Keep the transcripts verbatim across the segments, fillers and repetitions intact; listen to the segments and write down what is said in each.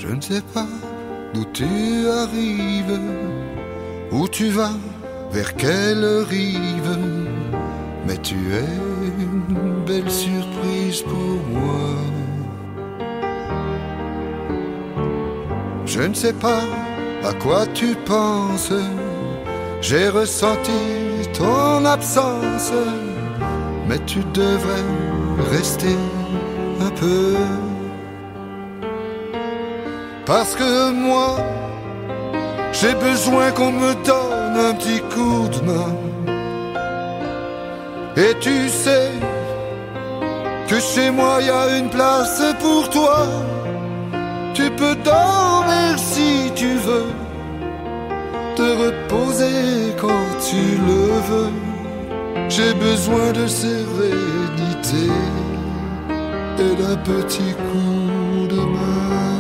Je ne sais pas d'où tu arrives, où tu vas, vers quelle rive, mais tu es une belle surprise pour moi. Je ne sais pas à quoi tu penses, j'ai ressenti ton absence, mais tu devrais rester un peu. Parce que moi, j'ai besoin qu'on me donne un petit coup de main. Et tu sais que chez moi y a une place pour toi. Tu peux dormir si tu veux, te reposer quand tu le veux. J'ai besoin de sérénité et d'un petit coup de main.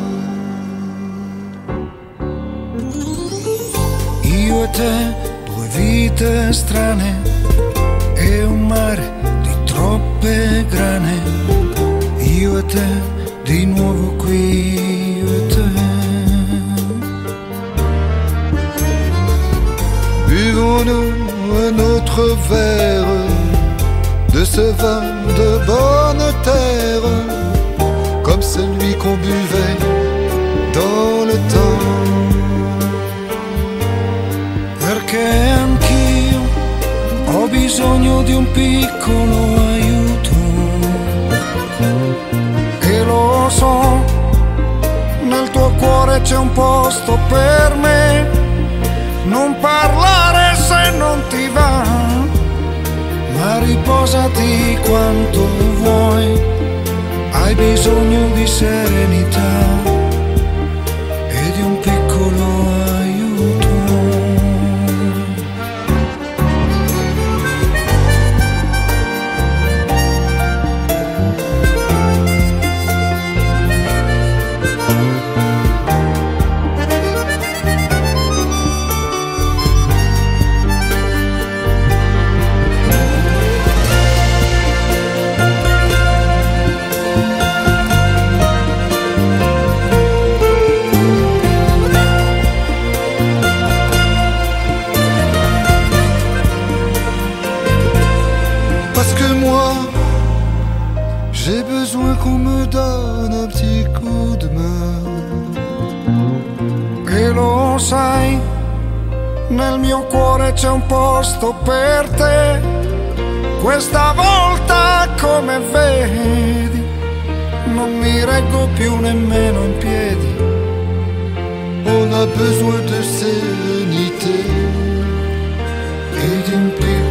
Io e te, due vite strane e un mare di troppe grane. Io e te, di nuovo qui, io et te. Buvons-nous un autre verre de ce vin de bonne terre, comme celui qu'on buvait dans le temps. Perché anch'io ho bisogno di un piccolo aiuto e lo so, nel tuo cuore c'è un posto per me. Non parlare se non ti va, ma riposati quanto vuoi. Hai bisogno di serenità e di un piccolo aiuto. J'ai besoin qu'on me donne un petit coup de main. E lo sai, nel mio cuore c'è un posto per te. Questa volta, come vedi, non mi reggo più nemmeno in piedi. On a besoin de sérénité et d'une pluie.